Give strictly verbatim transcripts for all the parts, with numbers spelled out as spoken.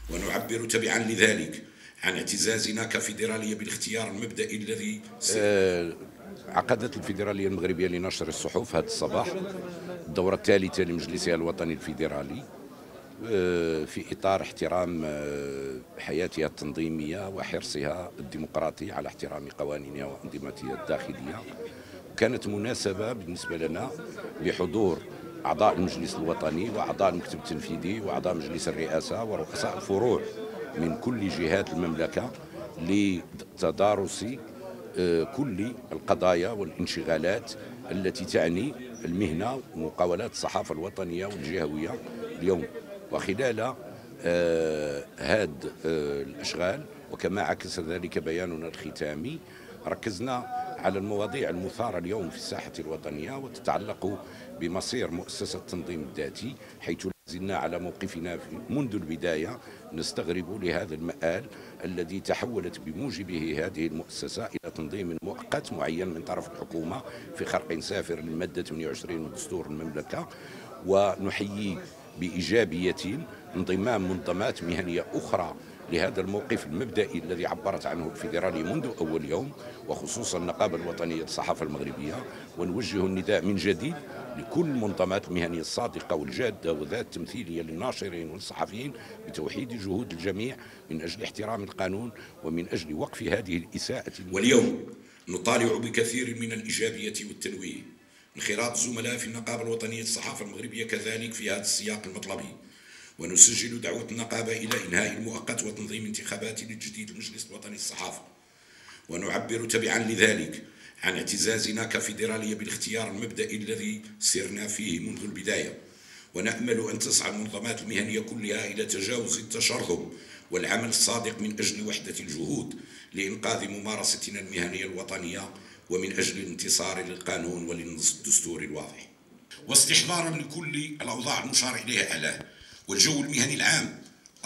ونعبر تبعا لذلك عن اعتزازنا كفيدرالية بالاختيار المبدئي الذي آه، عقدت الفيدرالية المغربية لنشر الصحف هذا الصباح الدورة الثالثة لمجلسها الوطني الفيدرالي آه، في إطار احترام آه، حياتها التنظيمية وحرصها الديمقراطي على احترام قوانينها وأنظمتها الداخلية. كانت مناسبة بالنسبة لنا لحضور أعضاء المجلس الوطني وأعضاء المكتب التنفيذي وأعضاء مجلس الرئاسة ورؤساء الفروع من كل جهات المملكة لتدارس كل القضايا والانشغالات التي تعني المهنة ومقاولات الصحافة الوطنية والجهوية اليوم. وخلال هذه الأشغال وكما عكس ذلك بياننا الختامي ركزنا على المواضيع المثارة اليوم في الساحة الوطنية وتتعلق بمصير مؤسسة التنظيم الذاتي، حيث زلنا على موقفنا منذ البداية نستغرب لهذا المآل الذي تحولت بموجبه هذه المؤسسة إلى تنظيم مؤقت معين من طرف الحكومة في خرق سافر للمادة ثمانية وعشرين من دستور المملكة. ونحيي بإيجابية انضمام منظمات مهنية أخرى لهذا الموقف المبدئي الذي عبرت عنه الفيدرالية منذ أول يوم، وخصوصا النقابة الوطنية للصحافة المغربية. ونوجه النداء من جديد لكل المنظمات المهنية الصادقة والجادة وذات التمثيلية للناشرين والصحفيين بتوحيد جهود الجميع من أجل احترام القانون ومن أجل وقف هذه الإساءة. واليوم نطالع بكثير من الإيجابية والتنويه. انخراط زملاء في النقابة الوطنية للصحافة المغربية كذلك في هذا السياق المطلبي. ونسجل دعوة النقابة إلى إنهاء المؤقت وتنظيم انتخابات لتجديد المجلس الوطني للصحافة. ونعبر تبعا لذلك عن اعتزازنا كفيدرالية بالاختيار المبدئي الذي سرنا فيه منذ البداية. ونأمل أن تسعى المنظمات المهنية كلها إلى تجاوز التشرذم والعمل الصادق من أجل وحدة الجهود لإنقاذ ممارستنا المهنية الوطنية ومن أجل الانتصار للقانون وللدستور الواضح. واستحضارا لكل الأوضاع المشار إليها أعلاه والجو المهني العام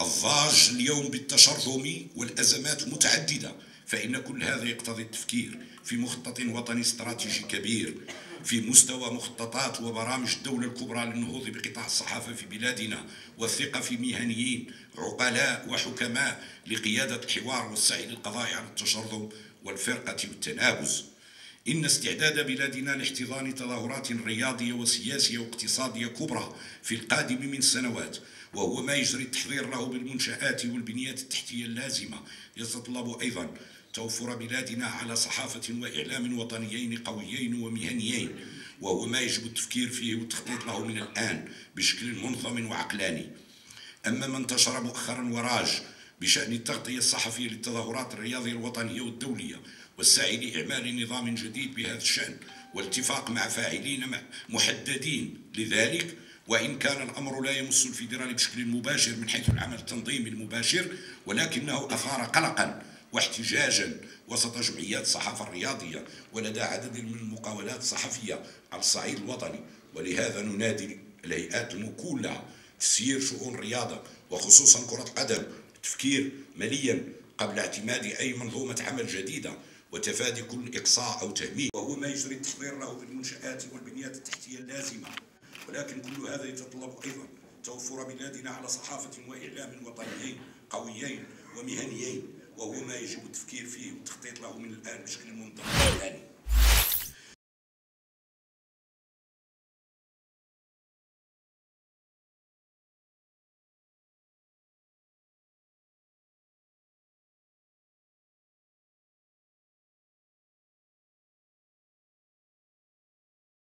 الضاج اليوم بالتشرذم والأزمات المتعددة، فإن كل هذا يقتضي التفكير في مخطط وطني استراتيجي كبير في مستوى مخططات وبرامج الدولة الكبرى للنهوض بقطاع الصحافة في بلادنا والثقة في مهنيين عقلاء وحكماء لقيادة الحوار والسعي للقضاء على التشرذم والفرقة والتنابز. إن استعداد بلادنا لاحتضان تظاهرات رياضية وسياسية واقتصادية كبرى في القادم من سنوات، وهو ما يجري التحضير له بالمنشآت والبنيات التحتية اللازمة، يتطلب أيضا توفر بلادنا على صحافة وإعلام وطنيين قويين ومهنيين، وهو ما يجب التفكير فيه والتخطيط له من الآن بشكل منظم وعقلاني. أما ما انتشر مؤخرا وراج بشأن التغطية الصحفية للتظاهرات الرياضية الوطنية والدولية والسعي لإعمال نظام جديد بهذا الشأن والاتفاق مع فاعلين محددين لذلك، وإن كان الأمر لا يمس الفيدرالي بشكل مباشر من حيث العمل التنظيمي المباشر، ولكنه أثار قلقا واحتجاجا وسط جمعيات الصحافة الرياضية ولدى عدد من المقاولات الصحفية على الصعيد الوطني. ولهذا ننادي الهيئات المكولة تسيير شؤون الرياضة وخصوصا كرة القدم التفكير مليا قبل اعتماد أي منظومة عمل جديدة وتفادي كل إقصاء أو تهميش، وهو ما يجري التحضير له بالمنشآت والبنيات التحتية اللازمة. ولكن كل هذا يتطلب أيضا توفر بلادنا على صحافة وإعلام وطنيين قويين ومهنيين، وهو ما يجب التفكير فيه والتخطيط له من الآن بشكل منظم.